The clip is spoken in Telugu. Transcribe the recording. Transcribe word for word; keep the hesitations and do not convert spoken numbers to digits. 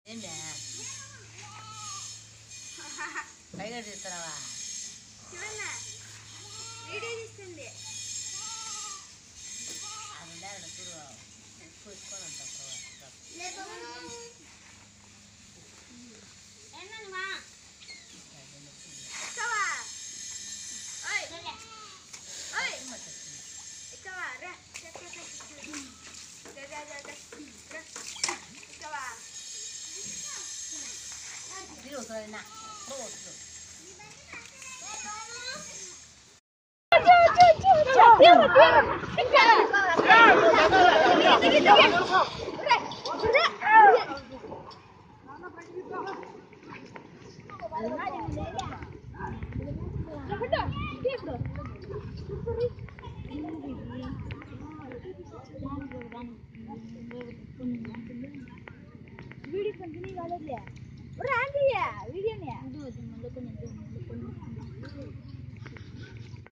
పైగా తీస్తున్నావా వీడియో తీస్తుంది అది చూడు ఎక్కువ ఎక్కువ na terus వీడియో కంటిన్యూ కాలేదు